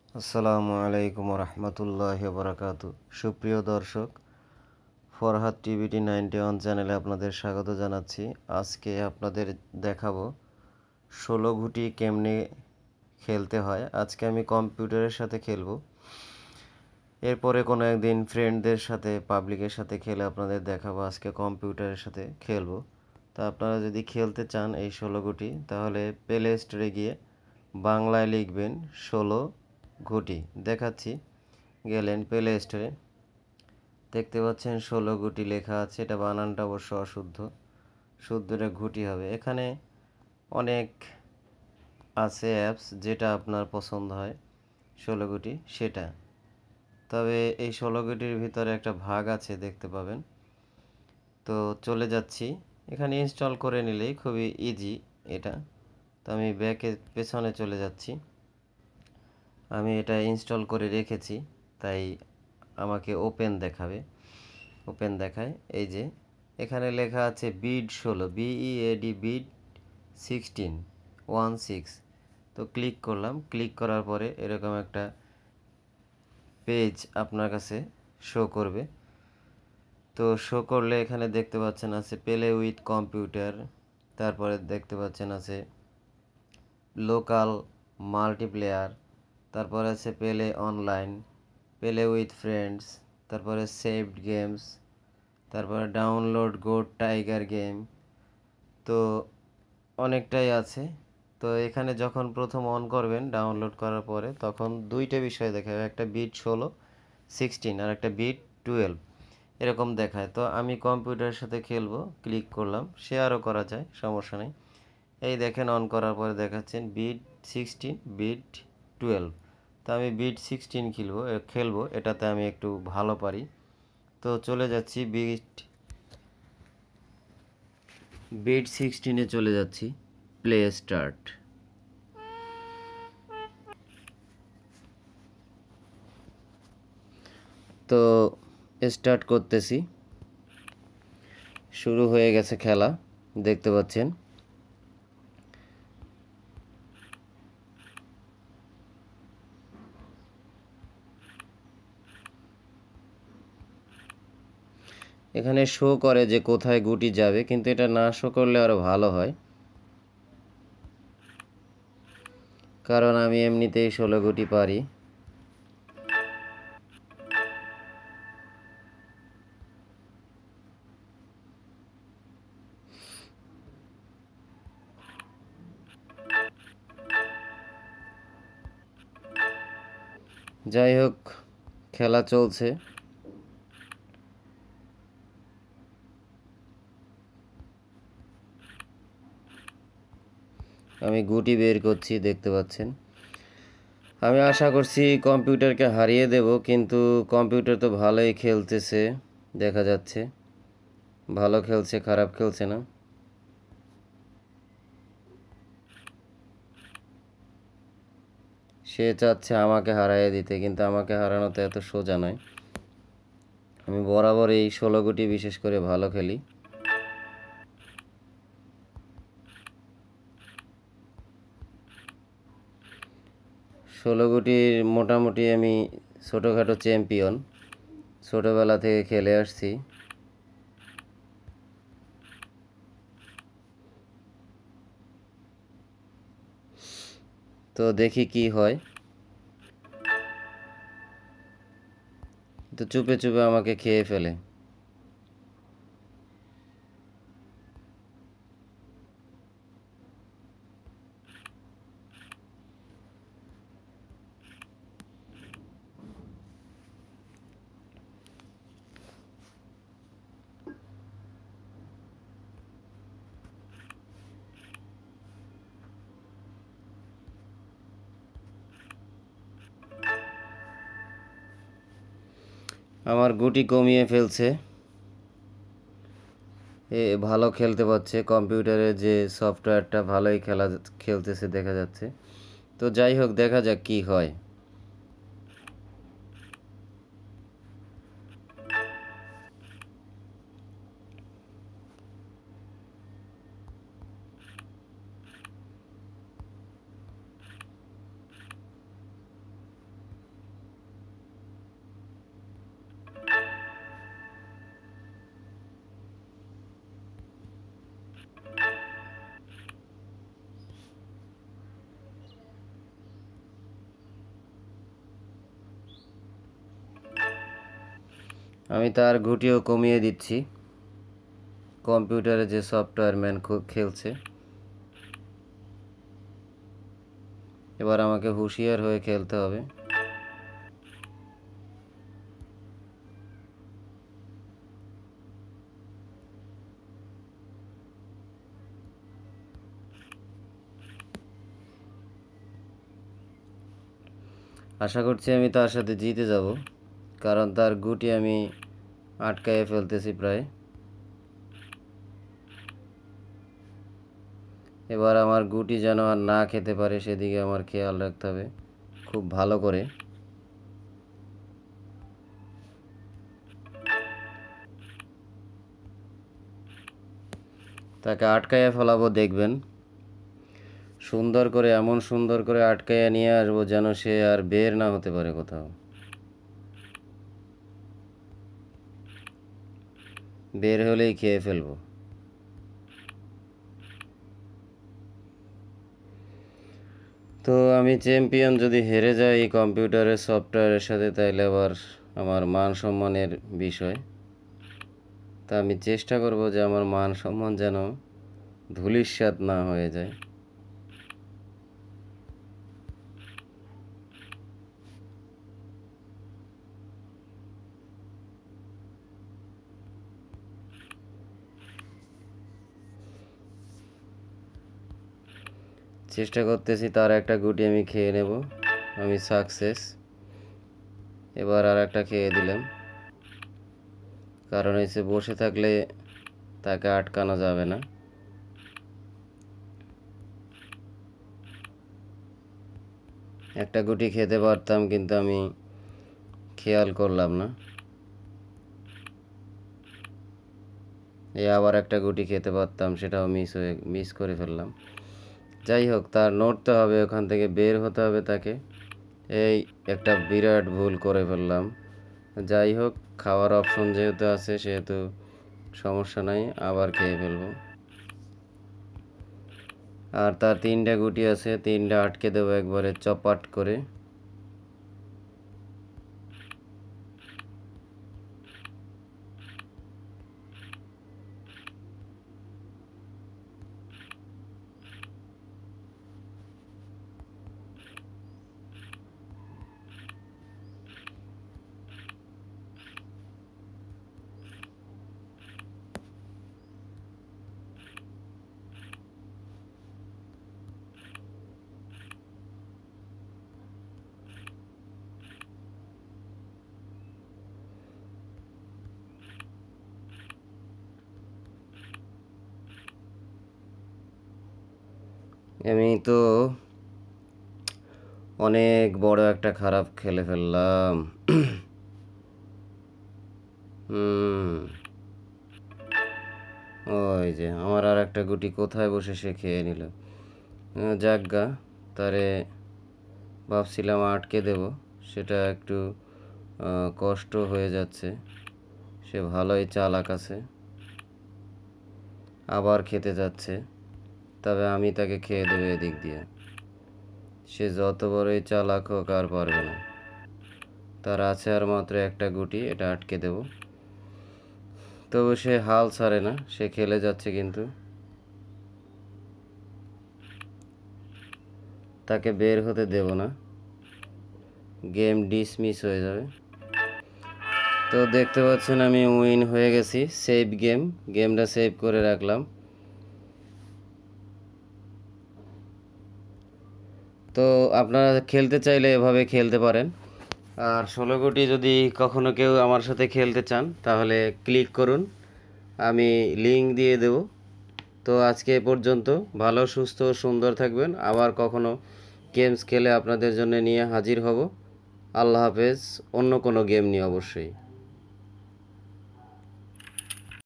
আসসালামু আলাইকুম রহমতুল্লাহি বারাকাতু। সুপ্রিয় দর্শক, ফরহাদ টিভিটি 91 চ্যানেলে আপনাদের স্বাগত জানাচ্ছি। আজকে আপনাদের দেখাবো 16 ঘুঁটি কেমনে খেলতে হয়। আজকে আমি কম্পিউটারের সাথে খেলবো, এরপরে কোনো একদিন ফ্রেন্ডদের সাথে পাবলিকের সাথে খেলে আপনাদের দেখাবো। আজকে কম্পিউটারের সাথে খেলবো। তা আপনারা যদি খেলতে চান এই 16 ঘুঁটি, তাহলে প্লে স্টোরে গিয়ে বাংলায় লিখবেন 16 ঘুঁটি। দেখাচ্ছি, গেলেন প্লে স্টোরে, দেখতে পাচ্ছেন 16 ঘুঁটি লেখা আছে। এটা বানানটা অবশ্য অশুদ্ধ, শুদ্ধটা ঘুঁটি হবে। এখানে অনেক আছে অ্যাপস, যেটা আপনার পছন্দ হয় 16 ঘুঁটি সেটা। তবে এই 16 ঘুঁটির ভিতরে একটা ভাগ আছে, দেখতে পাবেন। তো চলে যাচ্ছি, এখানে ইনস্টল করে নিলেই খুবই ইজি এটা। তো আমি পেছনে চলে যাচ্ছি। আমি এটা ইনস্টল করে রেখেছি, তাই আমাকে ওপেন দেখাবে। ওপেন দেখায়, এই যে এখানে লেখা আছে বিড 16, BEAD বিড 16। তো ক্লিক করলাম। ক্লিক করার পরে এরকম একটা পেজ আপনার কাছে শো করবে। তো শো করলে এখানে দেখতে পাচ্ছেন আছে প্লে উইথ কম্পিউটার, তারপরে দেখতে পাচ্ছেন আছে লোকাল মাল্টিপ্লেয়ার, তারপরে আছে play online, play with friends, তারপরে সেভড গেমস, তারপরে ডাউনলোড গো টাইগার গেম। তো অনেকটাই আছে। তো এখানে যখন প্রথম অন করবেন ডাউনলোড করার পরে, তখন দুইটা বিষয় দেখাবে, একটা বিট 16 আর একটা বিট 12 এরকম দেখায়। তো আমি কম্পিউটারের সাথে খেলবো, ক্লিক করলাম। শেয়ারও করা যায়, সমস্যা নেই। এই দেখেন, অন করার পরে দেখাচ্ছেন বিট 16, বিট 12। তো আমি বিট 16 খেলবো, এটাতে আমি একটু ভালো পারি। তো চলে যাচ্ছি বিট 16-এ চলে যাচ্ছি। Play start. তো স্টার্ট করতেছি, শুরু হয়ে গেছে খেলা, দেখতে পাচ্ছেন। এখানে শো করে যে কোথায় গুটি যাবে, কিন্তু এটা না শো করলে আরো ভালো হয়, কারণ আমি এমনিতেই 16 গুটি পারি। যাই হোক, খেলা চলছে। আমি গুটি বের করছি, দেখতে পাচ্ছেন। আমি আশা করছি কম্পিউটারকে হারিয়ে দেব, কিন্তু কম্পিউটার তো ভালোই খেলতেছে, দেখা যাচ্ছে ভালো খেলছে, খারাপ খেলছে না। সে চাচ্ছে আমাকে হারিয়ে দিতে, কিন্তু আমাকে হারানো তো এত সোজা নয়। আমি বরাবর এই 16 গুটি বিশেষ করে ভালো খেলি। 16 গুটির মোটামুটি আমি ছোটোখাটো চ্যাম্পিয়ন, ছোটোবেলা থেকে খেলে আসছি। তো দেখি কি হয়। তো চুপে চুপে আমাকে খেয়ে ফেলে। আমার গুটি কমিয়ে ফেলছে। ভালো খেলতে পারছে, কম্পিউটারের যে সফটওয়্যারটা ভালোই খেলতেছে দেখা যাচ্ছে। তো যাই হোক, দেখা যাক কি হয়। আমি তার গুটিও কমিয়ে দিচ্ছি। কম্পিউটারে যে সফটওয়্যার ম্যান খেলছে, এবার আমাকে হুঁশিয়ার হয়ে খেলতে হবে। আশা করছি আমি তার সাথে জিতে যাব, কারণ তার গুটি আমি আটকায়ে ফেলতেছি প্রায়। এবার আমার গুটি যেন আর না খেতে পারে সেদিকে আমার খেয়াল রাখতে হবে খুব ভালো করে। তাকে আটকাইয়া ফেলাবো, দেখবেন সুন্দর করে, এমন সুন্দর করে আটকাইয়া নিয়ে আসবো যেন সে আর বের না হতে পারে কোথাও। বের হলেই খেয়ে ফেলবো। তো আমি চ্যাম্পিয়ন যদি হেরে যাই এই কম্পিউটারের সফটওয়্যারের সাথে, তাইলে আবার আমার মান সম্মানের বিষয়। তা আমি চেষ্টা করব যে আমার মান সম্মান যেন ধূলিসাৎ না হয়ে যায়। চেষ্টা করতেছি তার একটা গুটি আমি খেয়ে নেব। আমি সাকসেস। এবার আর একটা খেয়ে দিলাম, কারণ এসে বসে থাকলে তাকে আটকানো যাবে না। একটা গুটি খেতে পারতাম, কিন্তু আমি খেয়াল করলাম না। আবার একটা গুটি খেতে পারতাম, সেটাও মিস করে ফেললাম। যাই হোক, তার নড়তে হবে, ওখান থেকে বের হতে হবে তাকে। এই একটা বিরাট ভুল করে ফেললাম। যাই হোক, খাওয়ার অপশন যেহেতু আছে সেহেতু সমস্যা নাই, আবার খেয়ে ফেলবো। আর তার 3টা গুটি আছে, 3টা আটকে দেবো একবারে চপাট করে। আমি তো অনেক বড় একটা খারাপ খেলে ফেললাম। ওই যে আমার আর একটা গুটি কোথায় বসে সে খেয়ে নিল। যাজ্ঞা, তারে ভাবছিলাম আটকে দেব, সেটা একটু কষ্ট হয়ে যাচ্ছে। সে ভালোই চালাক আছে, আবার খেতে যাচ্ছে। তবে আমি তাকে খেয়ে দেবো এদিক দিয়ে। সে যত বড়ই চালাক হোক আর পারবে না। তার আছে আর মাত্র একটা গুটি, এটা আটকে দেব। তবু সে হাল ছাড়ে না, সে খেলে যাচ্ছে, কিন্তু তাকে বের হতে দেব না, গেম ডিসমিস হয়ে যাবে। তো দেখতে পাচ্ছেন আমি উইন হয়ে গেছি। সেভ গেমটা সেভ করে রাখলাম। তো আপনারা খেলতে চাইলে এভাবে খেলতে পারেন। আর 16 কোটি যদি কখনো কেউ আমার সাথে খেলতে চান, তাহলে ক্লিক করুন, আমি লিঙ্ক দিয়ে দেব। তো আজকে এ পর্যন্ত। ভালো, সুস্থ, সুন্দর থাকবেন। আবার কখনো গেমস খেলে আপনাদের জন্য নিয়ে হাজির হব। আল্লাহ হাফেজ। অন্য কোনো গেম নিয়ে অবশ্যই।